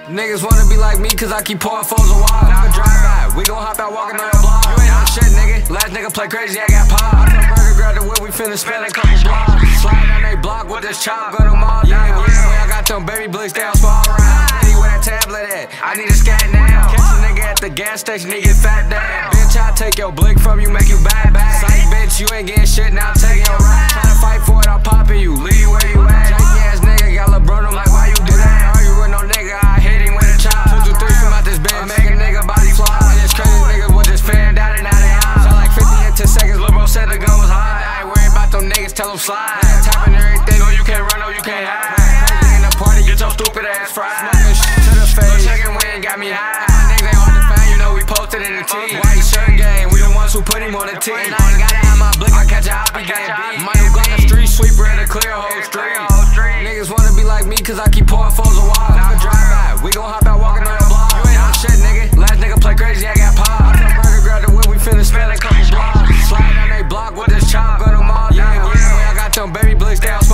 Niggas wanna be like me cause I keep pouring foes a while. Now I drive by, we gon' hop out walking on your block. You ain't on shit, nigga. Last nigga play crazy, I got pop. I burger grab the whip, we finna spend a couple blocks. Slide down they block with this chop, go to them all down. Yeah, I got them baby blicks, they all small around. Anywhere that tablet at, I need a scat now. Catch a nigga at the gas station, he get fat down. Bitch, I take your blick from you, make you bad. Psych, bitch, you ain't getting shit, now I'm taking your ride. Tryna fight for it, I'm popping you, leave where you at. Janky ass nigga, got LeBron, I'm like, why you do that? Argue with no nigga, I hit him with a chop. 2, 2, 3 from out this bitch, make a nigga body fly. And this crazy nigga with this fan down and out of eye. Sound like 50 into seconds, Lil' bro said the gun was hot. I ain't worried about them niggas, tell them slide. Tapping everything, oh you can't run, oh you can't hide. Crazy in the party, get your stupid ass fried. Smoking shit to the face, checking wind got me high. Niggas ain't hard to find, you know we posted in the T. White shirt game, we the ones who put him on the T. And I ain't gotta have my blick, I catch a hoppy game. My new Glock a street sweeper and a clear whole street. Niggas wanna be like me cause I keep pouring foes a while. Now I drive by, we gon' hop out walking on your block. You ain't on shit, nigga. Last nigga play crazy, I got pop. I burger grab the whip, we finna spend a couple blocks. Slide down they block with this chop, go to them all down. Yeah, I got them baby blicks, they all